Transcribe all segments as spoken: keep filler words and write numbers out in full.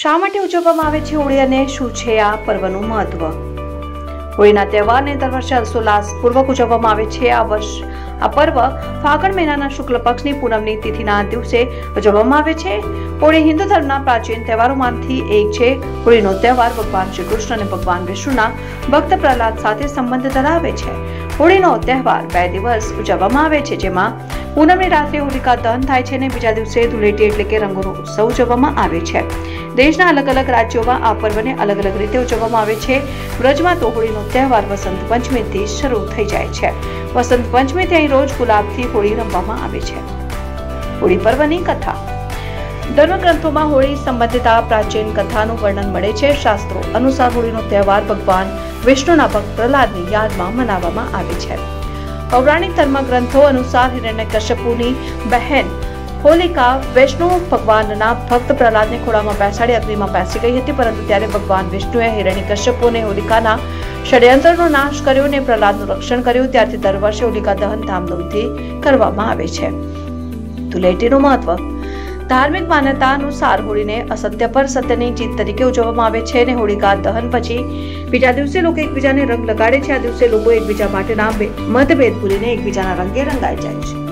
શા માટે ઉજવવામાં આવે છે હોળી અને શું છે આ પર્વનું મહત્વ? હોળીના તહેવારને દર વર્ષે હર્ષોલ્લાસપૂર્વક ઉજવવામાં આવે છે. આ વર્ષ આ પર્વ ફાગણ મહિનાના શુક્લ પક્ષની પૂનમની તિથિના દિવસે ઉજવવામાં આવે છે. હોળી હિન્દુ ધર્મના પ્રાચીન તહેવારોમાંથી એક છે. હોળીનો તહેવાર ભગવાન શ્રી કૃષ્ણ અને ભગવાન વિષ્ણુના ભક્ત પ્રહલાદ સાથે સંબંધ ધરાવે છે. હોળીનો તહેવાર બે દિવસ ઉજવવામાં આવે છે, જેમાં પૂનમની રાત્રે હોલિકા દહન થાય છે અને બીજા દિવસે ધૂળેટી એટલે કે રંગોનો ઉત્સવ ઉજવવામાં આવે છે. દેશના અલગ અલગ રાજ્યોમાં આ પર્વને અલગ અલગ રીતે ઉજવવામાં આવે છે. બ્રજમાં તો હોળીનો તહેવાર વસંત પંચમીથી શરૂ થઈ જાય છે. વસંત પંચમીથી અહીં રોજ ગુલાબથી હોળી રમવામાં આવે છે. હોળી પર્વની કથા. ધર્મગ્રંથોમાં હોળી સંબંધિત આ પ્રાચીન કથાનું વર્ણન મળે છે. શાસ્ત્રો અનુસાર હોળીનો તહેવાર ભગવાન વિષ્ણુના ભક્ત પ્રહલાદની યાદમાં મનાવવામાં આવે છે. પૌરાણિક ધર્મગ્રંથો અનુસાર હિરણ્યકશ્યપુની બહેન હોલિકા વિષ્ણુ ભગવાનના ભક્ત પ્રહલાદને ખોળામાં બેસાડી અગ્નિમાં બેસી ગઈ હતી, પરંતુ ત્યારે ભગવાન વિષ્ણુએ હિરણ્યકશ્યપુ અને હોલિકાના ષડયંત્રનો નાશ કર્યો અને પ્રહલાદનું રક્ષણ કર્યું. ત્યારથી દર વર્ષે હોલિકા દહન ધામધૂમથી કરવામાં આવે છે. ધૂળેટીનું મહત્વ. ધાર્મિક માન્યતા અનુસાર હોળીને અસત્ય પર સત્યની જીત તરીકે ઉજવવામાં આવે છે અને હોળિકા દહન પછી બીજા દિવસે લોકો એકબીજાને રંગ લગાડે છે. આ દિવસે લોકો એકબીજા માટેના મતભેદ ભૂલીને એકબીજાના રંગે રંગાઈ જાય છે.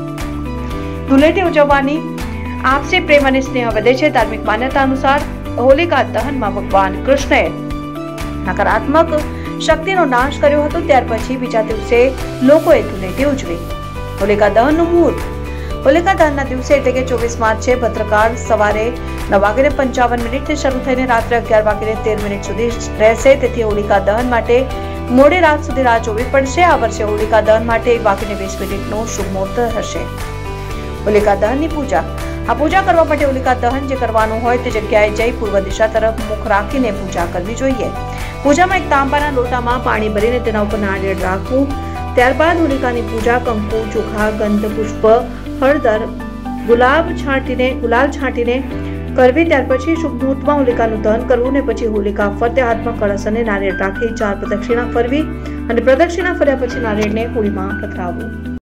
ધૂળેટી ઉજવવાની આપસે પ્રેમ અને સ્નેહ વધે છે. ધાર્મિક માન્યતા અનુસાર હોલિકા દહનમાં ભગવાન કૃષ્ણએ નકારાત્મક શક્તિનો નાશ કર્યો હતો. ત્યાર પછી બીજા દિવસે લોકોએ ધૂળેટી ઉજવી. હોલિકા દહનનું મુહૂર્ત. હોલિકા દહનના દિવસે એટલે કે ચોવીસ માર્ચે ભદ્રકાળ સવારે નવ વાગીને પંચાવન મિનિટથી શરૂ થઈને રાત્રે અગિયાર વાગીને તેર મિનિટ સુધી રહેશે. તેથી હોલિકા દહન માટે મોડી રાત સુધી રાહ જોવી પડશે. આ વર્ષે હોલિકા દહન માટે એક વાગીને વીસ મિનિટનો શુભ મુહૂર્ત હશે. હોલિકા દહનની પૂજા. આ પૂજા કરવા માટે હોલિકા દહન જે કરવાનું હોય તે જગ્યાએ જઈ પૂર્વ દિશા તરફ મુખ રાખીને પૂજા કરવી જોઈએ. પૂજામાં એક તાંબાના લોટામાં પાણી ભરીને તેના ઉપર નારિયેળ રાખવું. ત્યારબાદ હોલિકાની પૂજા કંકુ, ચોખા, ગંધ, પુષ્પ, હળદર, ગુલાબ છાંટીને ગુલાલ છાંટીને કરવી. ત્યાર પછી શુભ મુહૂર્તમાં હોલિકાનું દહન કરવું ને પછી હોલિકા ફરતે હાથમાં કળશ અને નારિયેળ રાખી ચાર પ્રદક્ષિણા ફરવી અને પ્રદક્ષિણા ફર્યા પછી નારિયેળને હોળીમાં પધરાવવું.